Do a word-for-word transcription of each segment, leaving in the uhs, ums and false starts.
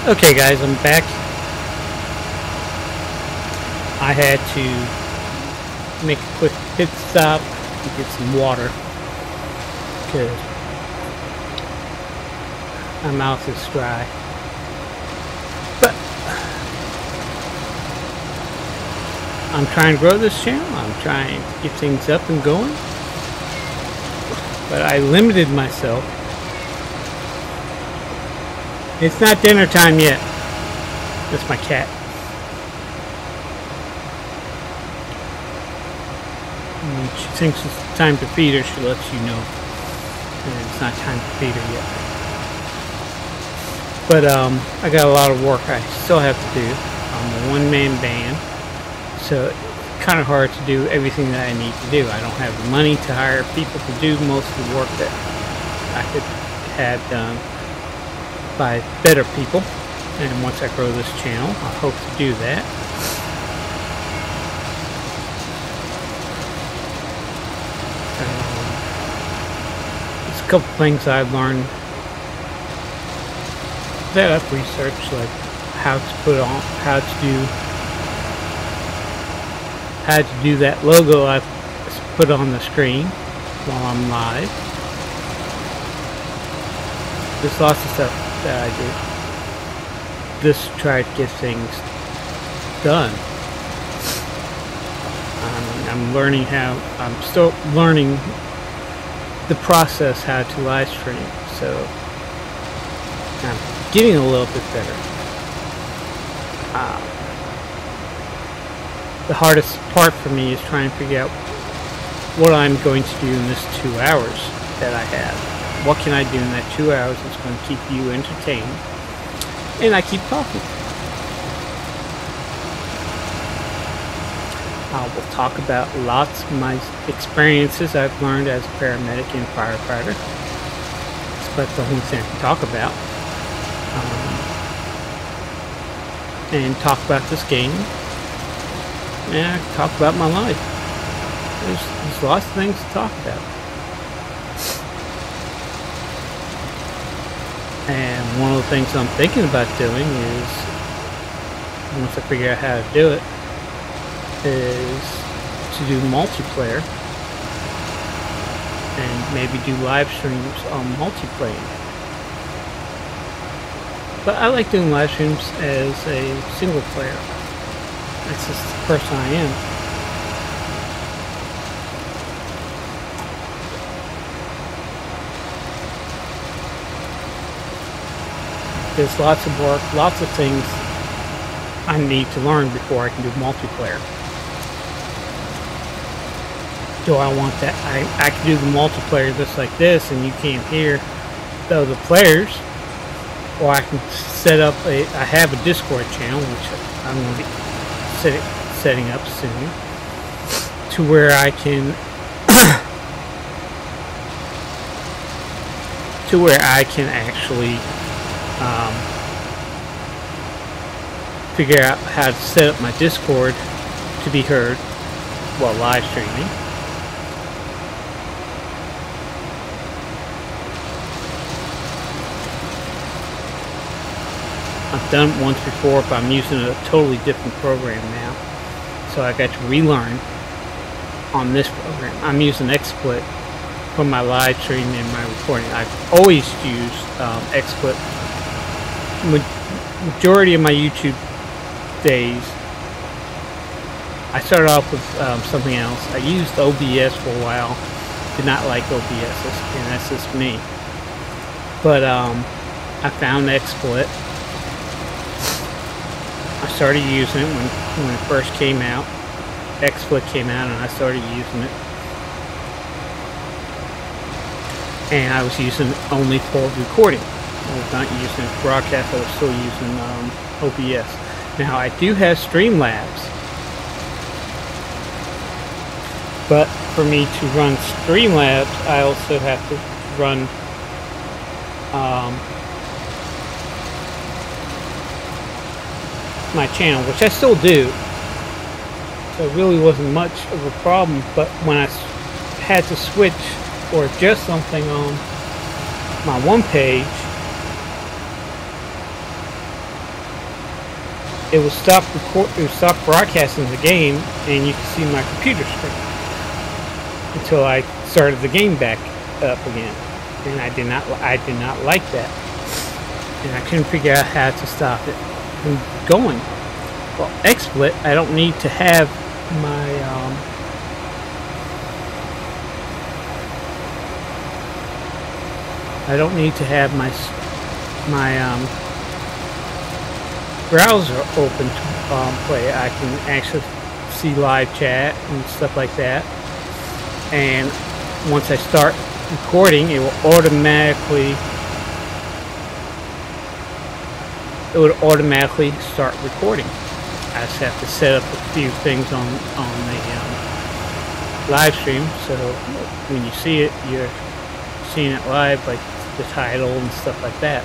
Okay guys, I'm back. I had to make a quick pit stop to get some water because my mouth is dry. But I'm trying to grow this channel. I'm trying to get things up and going. But I limited myself. It's not dinner time yet. That's my cat. When she thinks it's time to feed her, she lets you know. And it's not time to feed her yet. But um, I got a lot of work I still have to do. I'm a one-man band. So it's kind of hard to do everything that I need to do. I don't have the money to hire people to do most of the work that I could have done by better people, and once I grow this channel I hope to do that. Um, there's a couple things I've learned that I've researched, like how to put on how to do how to do that logo I've put on the screen while I'm live. There's lots of stuff that I do just to try to get things done. Um, I'm learning how, I'm still learning the process how to live stream, so I'm getting a little bit better. Uh, the hardest part for me is trying to figure out what I'm going to do in this two hours that I have. What can I do in that two hours that's going to keep you entertained? And I keep talking. I will talk about lots of my experiences I've learned as a paramedic and firefighter. That's the only thing I can talk about. Um, and talk about this game. And I can talk about my life. There's, there's lots of things to talk about. And one of the things I'm thinking about doing is, once I figure out how to do it, is to do multiplayer and maybe do live streams on multiplayer. But I like doing live streams as a single player. That's just the person I am. There's lots of work, lots of things I need to learn before I can do multiplayer. Do I want that? I, I can do the multiplayer just like this and you can't hear the other players. Or I can set up a, I have a Discord channel, which I'm going to be set it, setting up soon, to where I can, to where I can actually Um, figure out how to set up my Discord to be heard while live streaming. I've done it once before, but I'm using a totally different program now, so I got to relearn on this program. I'm using XSplit for my live stream and my recording. I've always used um, XSplit. Majority of my YouTube days, I started off with um, something else. I used O B S for a while. Did not like O B S, and that's just me. But um, I found XSplit. I started using it when when it first came out. XSplit came out, and I started using it. And I was using it only for recording. I was not using it for broadcast. I was still using um, O B S. Now I do have Streamlabs, but for me to run Streamlabs, I also have to run um, my channel, which I still do. So it really wasn't much of a problem. But when I had to switch or adjust something on my one page, it will stop record, it will stop broadcasting the game, and you can see my computer screen until I started the game back up again. And I did not, I did not like that, and I couldn't figure out how to stop it from going. Well, XSplit, I don't need to have my um, I don't need to have my my um, browser open to um, play. I can actually see live chat and stuff like that. And once I start recording, it will automatically it would automatically start recording. I just have to set up a few things on on the um, live stream, so when you see it, you're seeing it live, like the title and stuff like that.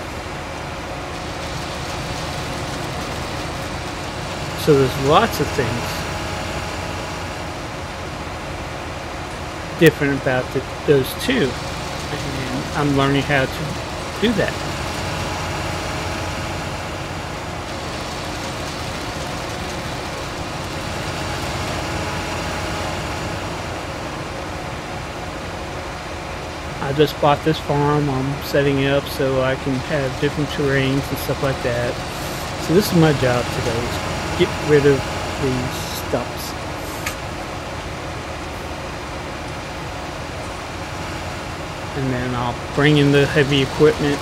So there's lots of things different about the, those two, and I'm learning how to do that. I just bought this farm. I'm setting it up so I can have different terrains and stuff like that. So this is my job today, is get rid of these stumps. And then I'll bring in the heavy equipment.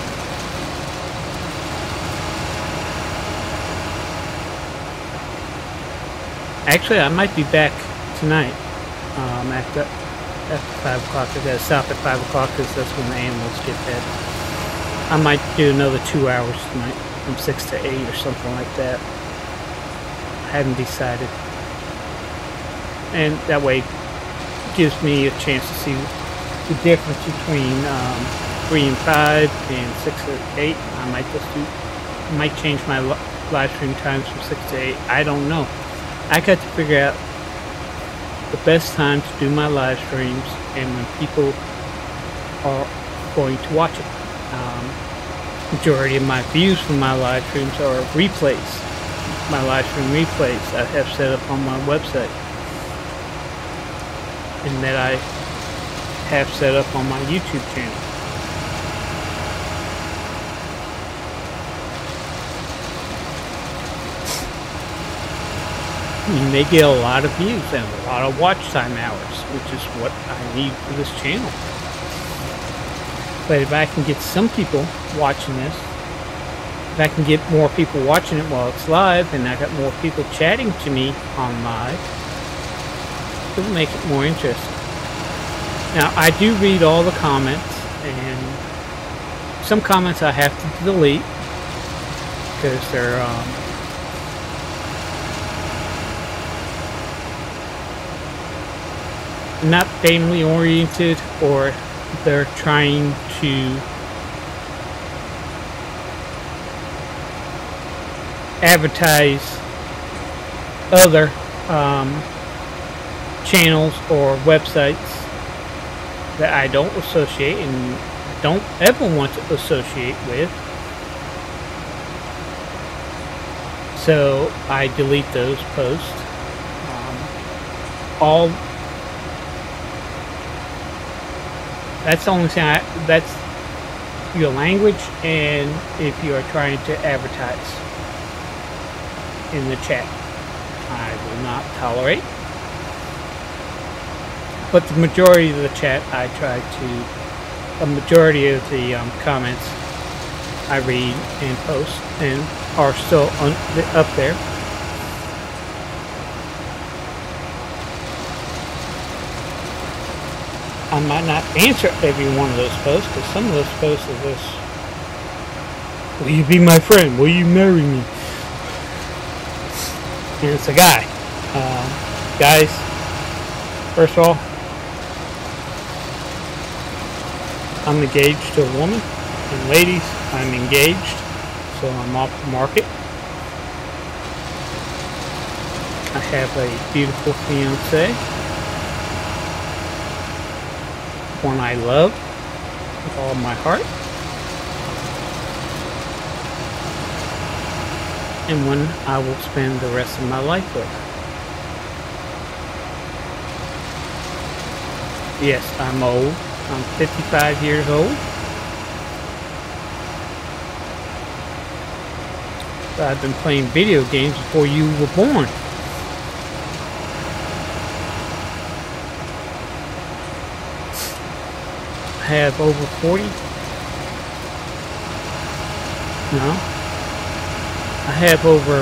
Actually, I might be back tonight um, after after five o'clock. I gotta stop at five o'clock because that's when the animals get fed. I might do another two hours tonight, from six to eight or something like that. I haven't decided, and that way it gives me a chance to see the difference between um, three and five and six and eight. I might just do, might change my live stream times from six to eight. I don't know. I got to figure out the best time to do my live streams and when people are going to watch it. Um, majority of my views from my live streams are replays. My live stream replays I have set up on my website, and that I have set up on my YouTube channel. And they get a lot of views and a lot of watch time hours, which is what I need for this channel. But if I can get some people watching this, if I can get more people watching it while it's live, and I got more people chatting to me on live, it'll make it more interesting. Now, I do read all the comments, and some comments I have to delete because they're um, not family oriented, or they're trying to advertise other um, channels or websites that I don't associate and don't ever want to associate with. So I delete those posts. Um, all That's the only thing I, that's your language, and if you are trying to advertise in the chat, I will not tolerate. But the majority of the chat, I try to, a majority of the um, comments I read and post and are still on, up there. I might not answer every one of those posts, because some of those posts are just, will you be my friend? Will you marry me? And it's a guy. Uh, guys, first of all, I'm engaged to a woman. And ladies, I'm engaged, so I'm off the market. I have a beautiful fiance, one I love with all my heart. and one I will spend the rest of my life with. Yes, I'm old. I'm fifty-five years old. But I've been playing video games before you were born. I have over forty. No. I have over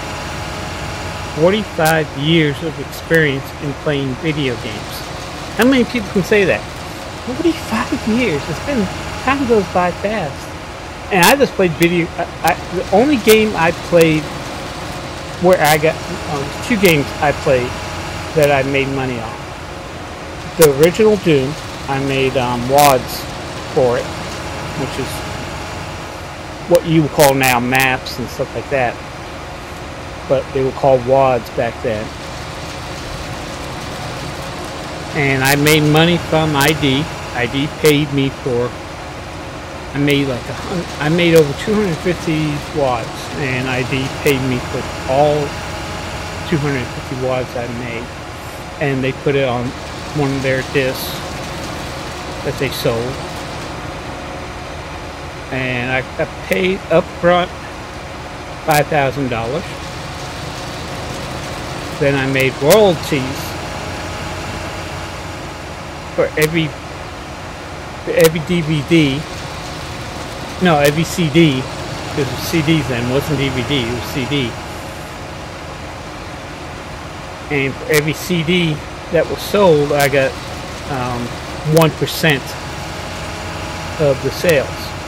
forty-five years of experience in playing video games. How many people can say that? forty-five years. It's been, time goes by fast. And I just played video. I, I, the only game I played where I got um, two games I played that I made money on. The original Doom, I made um, W O Ds for it, which is what you would call now maps and stuff like that. But they were called W O Ds back then. And I made money from I D. I D paid me for. I made like a hundred, I made over two hundred fifty W O Ds, and I D paid me for all two hundred fifty W O Ds I made, and they put it on one of their discs that they sold, and I, I paid up front five thousand dollars. Then I made royalties for every for every D V D. No, every C D, because it was C Ds then, it wasn't D V D, it was C D. And for every C D that was sold, I got um, one percent of the sales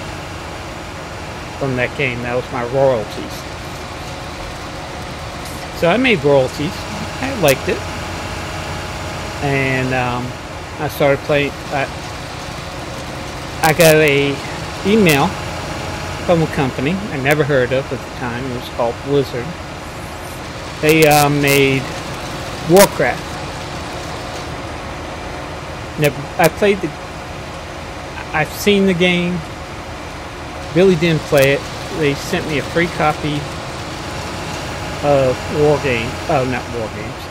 from that game. That was my royalties. So I made royalties. I liked it. And um, I started playing. I, I got a email from a company I never heard of at the time. It was called Blizzard. They uh, made Warcraft. Never. I played the. I've seen the game. Really didn't play it. They sent me a free copy of War Game. Oh, not War Games.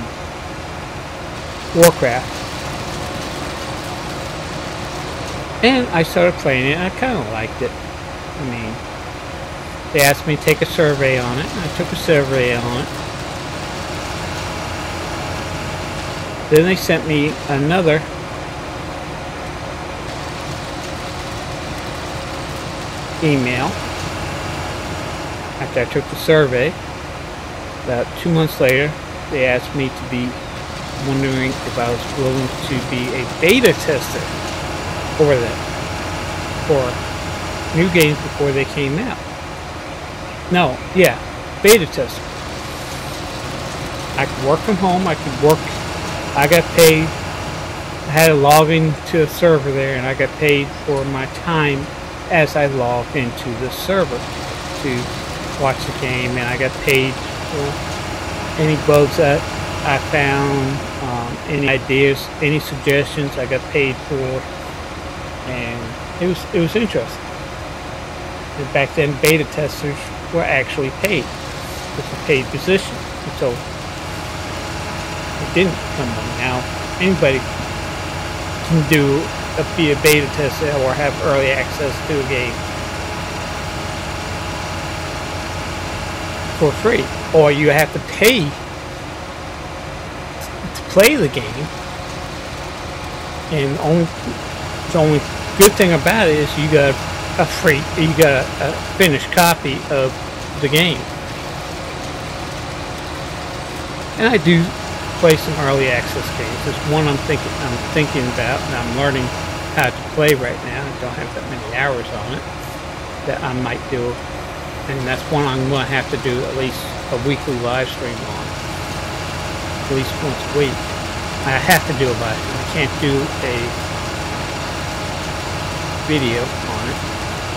Um, Warcraft. And I started playing it, and I kind of liked it. I mean, they asked me to take a survey on it, and I took a survey on it. Then they sent me another email after I took the survey. About two months later, they asked me to be wondering if I was willing to be a beta tester for them, for new games before they came out. No, yeah, beta tester. I could work from home, I could work, I got paid, I had to log into a server there, and I got paid for my time as I logged into the server to watch the game, and I got paid for any bugs that I found, um, any ideas, any suggestions I got paid for. And it was it was interesting. And back then, beta testers were actually paid. It's a paid position. So it didn't come on. Now anybody can do a, be a beta tester or have early access to a game for free, or you have to pay to play the game. And only the only good thing about it is you got a free, you got a, a finished copy of the game. And I do play some early access games. There's one I'm thinking I'm thinking about, and I'm learning how to play right now. I don't have that many hours on it that I might do, and that's one I'm going to have to do at least a weekly live stream on, at least once a week. I have to do a live stream. I can't do a video on it.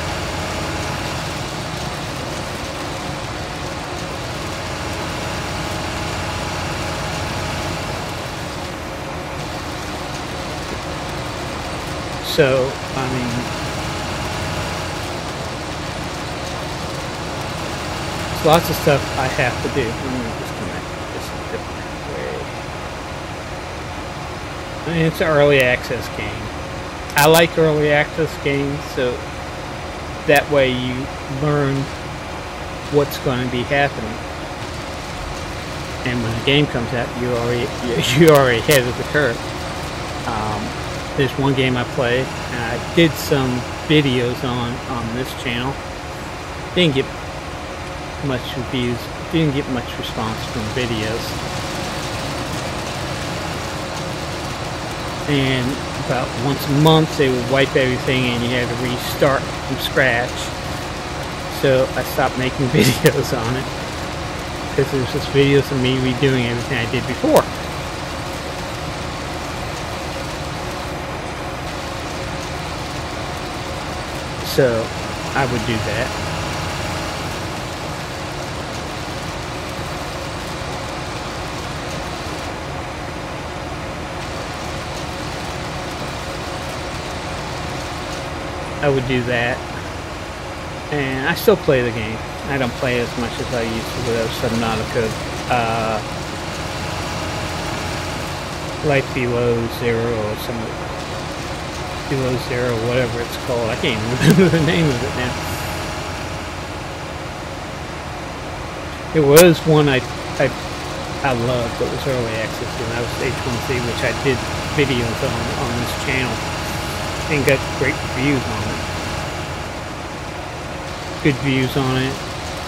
So, I mean, There's lots of stuff I have to do. Let me disconnect this a different way. And it's an early access game. I like early access games, so that way you learn what's going to be happening. And when the game comes out, you already you're already ahead of the curve. Um, there's one game I play, and I did some videos on on this channel. Didn't get much reviews. Didn't get much response from videos. And about once a month, they would wipe everything, and you had to restart from scratch. So I stopped making videos on it, because there's just videos of me redoing everything I did before. So I would do that. I would do that. And I still play the game. I don't play as much as I used to with Subnautica. Uh, Life Below Zero or some Below Zero, whatever it's called. I can't remember the name of it now. It was one I I I loved that was early access, and that was H one C, which I did videos on on this channel and got great reviews on it. Good views on it.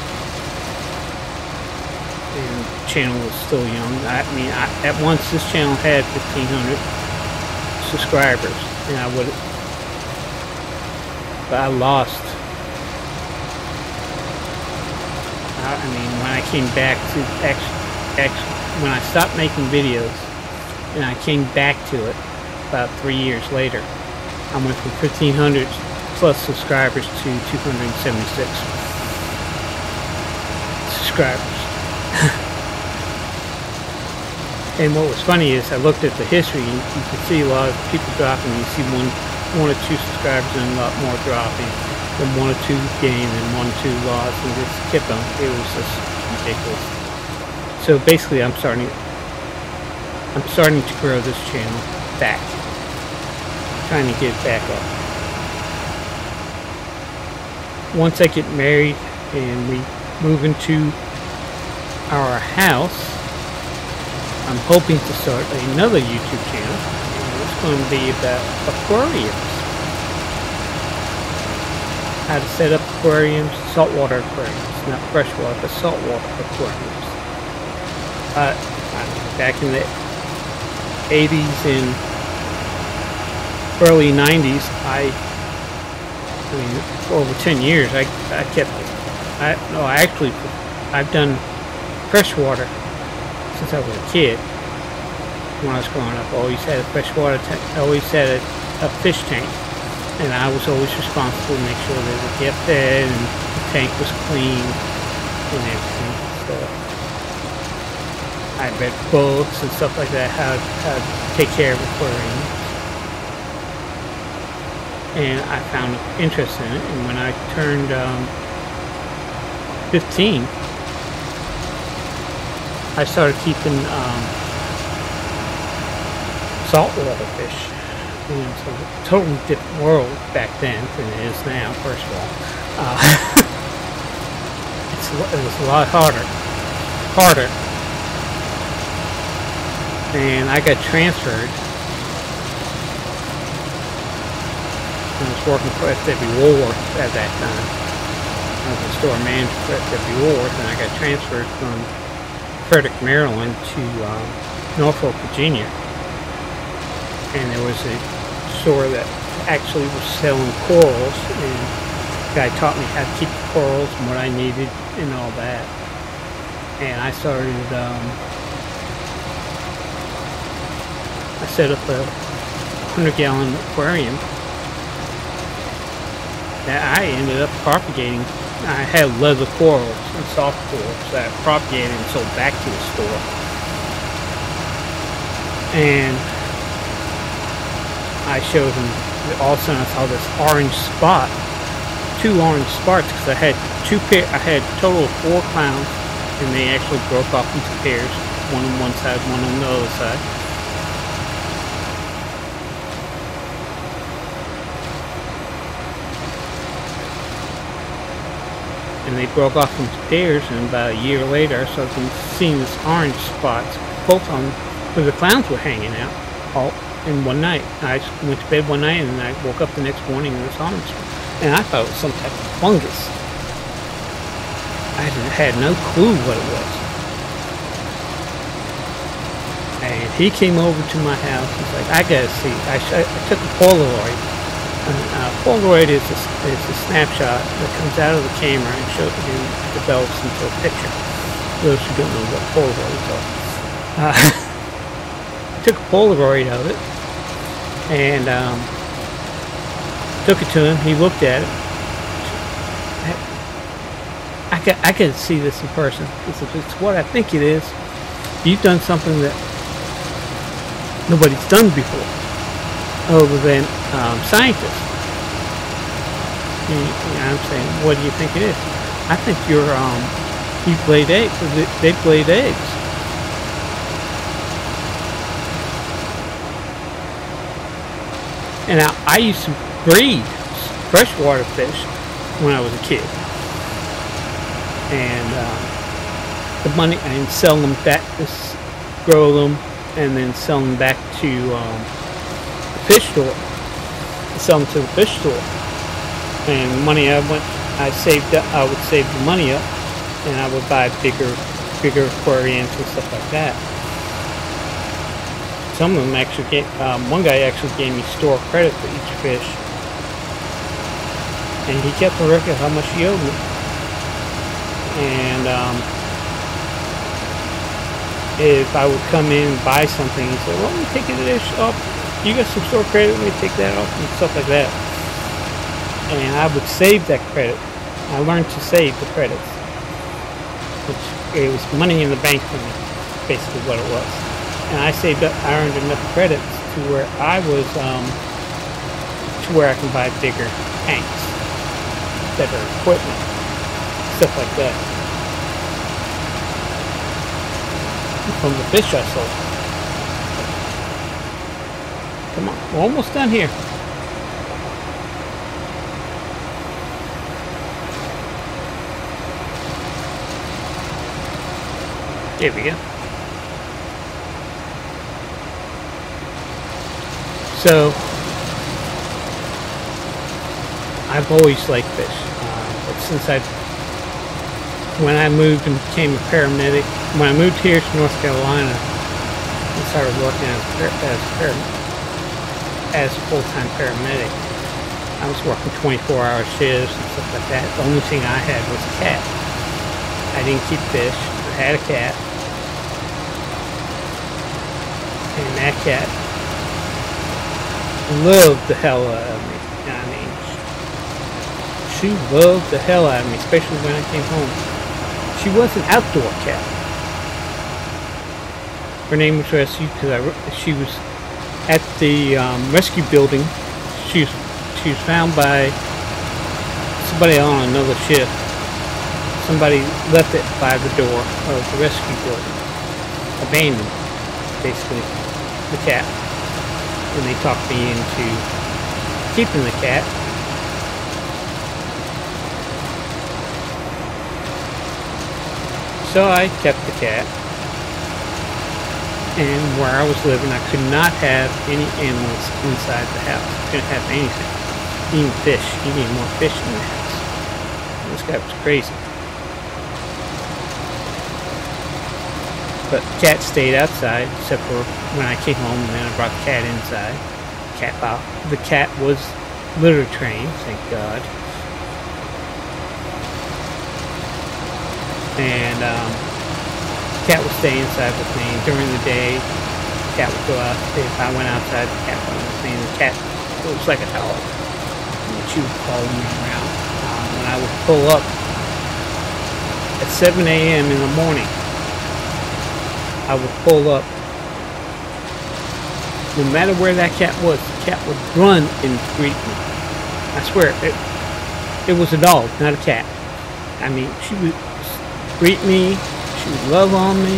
And the channel was still young. I mean, I, at once this channel had fifteen hundred subscribers, and I would, but I lost. I, I mean, when I came back to actually, actually, when I stopped making videos, and I came back to it about three years later, I went from fifteen hundred plus subscribers to two hundred seventy-six subscribers. And what was funny is I looked at the history, and you could see a lot of people dropping. You see one, one or two subscribers and a lot more dropping. Then one or two gained and one or two lost, and just kept on. It was just ridiculous. So basically, I'm starting. I'm starting to grow this channel back. Trying to get it back up. Once I get married and we move into our house, I'm hoping to start another YouTube channel, and it's going to be about aquariums. How to set up aquariums, saltwater aquariums, not freshwater, but saltwater aquariums. Uh, back in the eighties and early nineties, I, I mean, for over ten years, I, I kept, I, no, I actually, I've done freshwater since I was a kid. When I was growing up, I always had a freshwater tank, I always had a, a fish tank, and I was always responsible to make sure that it kept fed and the tank was clean and everything. So I read books and stuff like that, how, how to take care of aquariums. And I found interest in it, and when I turned um, fifteen, I started keeping um, saltwater fish. You know, so a totally different world back then than it is now, first of all. Uh, it's, it was a lot harder. Harder. And I got transferred. I was working for S W Woolworth at that time. I was a store manager for S W Woolworth, and I got transferred from Frederick, Maryland to um, Norfolk, Virginia. And there was a store that actually was selling corals, and the guy taught me how to keep the corals and what I needed and all that. And I started, um, I set up a hundred gallon aquarium that I ended up propagating. I had leather corals and soft corals that I propagated and sold back to the store. And I showed him, all of a sudden I saw this orange spot two orange spots because I had two pair. I had a total of four clowns, and they actually broke off into pairs, one on one side, one on the other side. And they broke off into pairs, and about a year later, I started seeing these orange spots, both on where the clowns were hanging out, all in one night. I just went to bed one night, and I woke up the next morning and it was orange. And I thought it was some type of fungus. I had no clue what it was. And he came over to my house. He's like, I gotta see. I, I took a Polaroid. Uh, Polaroid is a, is a snapshot that comes out of the camera and shows you develops into a picture. Those who don't know what Polaroids are. Uh, I took a Polaroid of it and um, took it to him. He looked at it. I, I, can, I can see this in person. It's, it's what I think it is. You've done something that nobody's done before, other than um, scientists. You, you know what I'm saying? What do you think it is? I think you're, um, you laid eggs. They, they laid eggs. And I, I used to breed freshwater fish when I was a kid. And um, the money, and sell them back, grow them, and then sell them back to um, the fish store. Sell them to the fish store. And the money I went, I saved up, I would save the money up, and I would buy bigger, bigger aquariums and stuff like that. Some of them actually gave, um, one guy actually gave me store credit for each fish, and he kept a record of how much he owed me. And um, if I would come in and buy something, he said, "Well, let me take the dish off. You got some store credit? Let me take that off," and stuff like that. And I would save that credit. I learned to save the credits, which it was money in the bank for me, basically what it was. And I saved up, I earned enough credits to where I was, um, to where I can buy bigger tanks, better equipment, stuff like that. From the fish I sold. Come on, we're almost done here. There we go. So, I've always liked fish, uh, but since I, when I moved and became a paramedic, when I moved here to North Carolina and started working as as, as a full-time paramedic, I was working twenty-four hour shifts and stuff like that. The only thing I had was a cat. I didn't keep fish. I had a cat. And that cat loved the hell out of me. I mean, she loved the hell out of me, especially when I came home. She was an outdoor cat. Her name was Rescue because I, she was at the um, rescue building. She was, she was found by somebody on another shift. Somebody left it by the door of the rescue building, abandoned, basically, the cat. And they talked me into keeping the cat. So I kept the cat. And where I was living, I could not have any animals inside the house. I couldn't have anything. Even fish. You need more fish in the house. This guy was crazy. But the cat stayed outside, except for when I came home, and then I brought the cat inside. Cat out. The cat was litter trained, thank God. And um, the cat would stay inside with me. During the day, the cat would go out. If I went outside, the cat would with me. And the cat, it was like a dog. And she would follow me around. Um, when I would pull up at seven A M in the morning, I would pull up. No matter where that cat was, the cat would run and greet me. I swear, it, it was a dog, not a cat. I mean, she would greet me, she would love on me,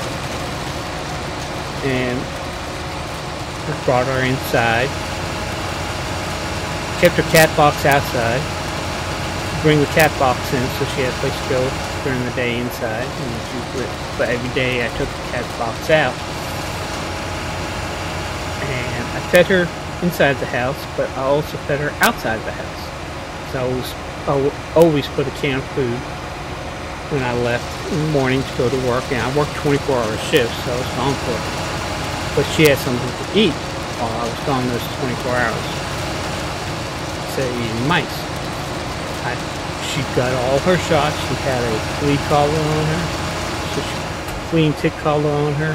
and I brought her inside. Kept her cat box outside. Bring the cat box in so she had a place to go during the day inside. And she would, but every day I took the cat box out. And I fed her inside the house, but I also fed her outside the house. So I always, I would always put a can of food when I left in the morning to go to work. And I worked twenty-four hour shifts, so I was gone for it. But she had something to eat while I was gone those twenty-four hours. So eating mice. I, she got all her shots. She had a flea collar on her, so she, flea and tick collar on her,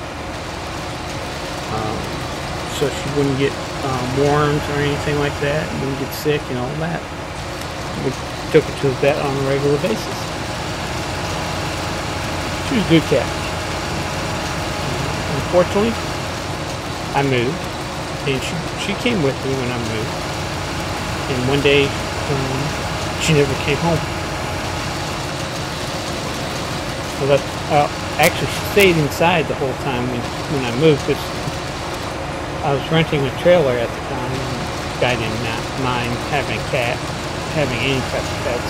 um, so she wouldn't get um, worms or anything like that, wouldn't get sick and all that. We took her to the vet on a regular basis. She was a good cat. Unfortunately, I moved, and she she came with me when I moved. And one day, um, she never came home. So that, uh, actually, she stayed inside the whole time when, when I moved, because I was renting a trailer at the time, and the guy did not mind having a cat, having any type of pets.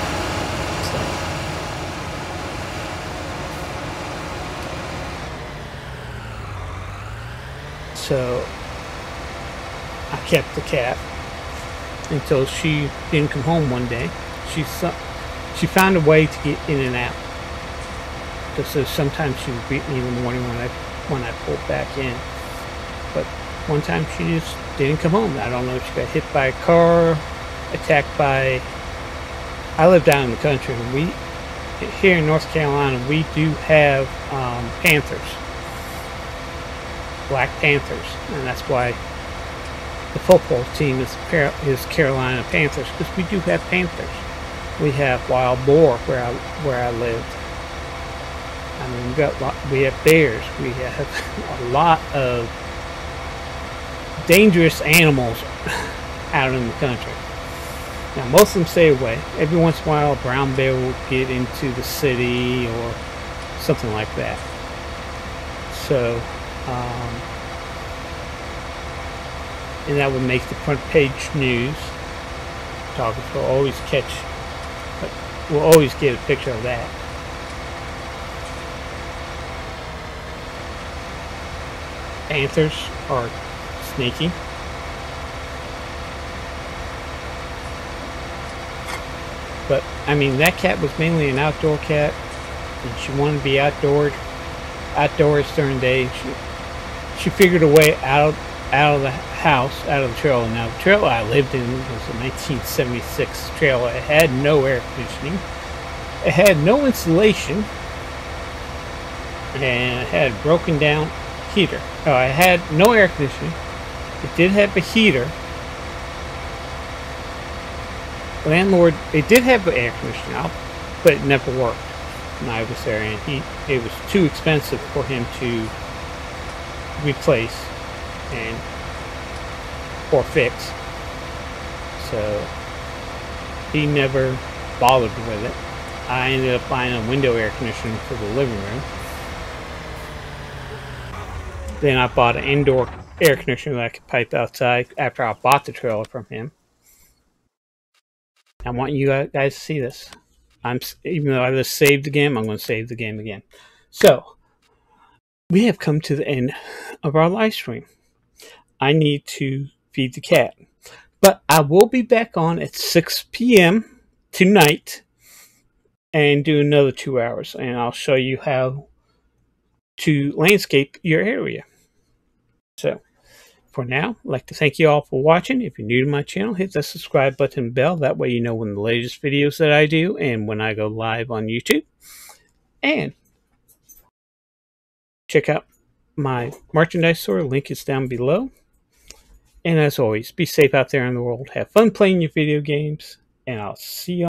So, so I kept the cat until she didn't come home one day. She she found a way to get in and out. So sometimes she would greet me in the morning when I when I pulled back in. But one time she just didn't come home. I don't know if she got hit by a car, attacked by. I live down in the country, and we here in North Carolina we do have um, panthers, black panthers, and that's why the football team is, is Carolina Panthers, because we do have panthers. We have wild boar where I where I lived. I mean, we got we have bears. We have a lot of dangerous animals out in the country. Now, most of them stay away. Every once in a while, a brown bear will get into the city or something like that. So. Um, And that would make the front page news. Photographers will always catch, we'll always get a picture of that. Panthers are sneaky. But, I mean, that cat was mainly an outdoor cat, and she wanted to be outdoors, outdoors during the day. She, she figured a way out out of the house, out of the trailer. Now, the trailer I lived in was a nineteen seventy-six trailer. It had no air conditioning. It had no insulation. And it had a broken down heater. Oh, it had no air conditioning. It did have a heater. The landlord, it did have air conditioning out, but it never worked when I was there. And he, it was too expensive for him to replace and or fix, so he never bothered with it. I ended up buying a window air conditioner for the living room. Then I bought an indoor air conditioner that I could pipe outside after I bought the trailer from him. I want you guys to see this. I'm even though I just saved the game, I'm going to save the game again. So we have come to the end of our live stream. I need to feed the cat, but I will be back on at six P M tonight and do another two hours, and I'll show you how to landscape your area. So for now, I'd like to thank you all for watching. If you're new to my channel, hit the subscribe button and bell. That way you know when the latest videos that I do and when I go live on YouTube. And check out my merchandise store. Link is down below. And as always, be safe out there in the world. Have fun playing your video games. And I'll see you